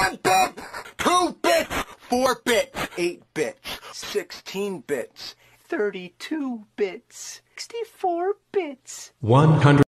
1 bit, 2 bits, 4 bits, 8 bits, 16 bits, 32 bits, 64 bits, 100.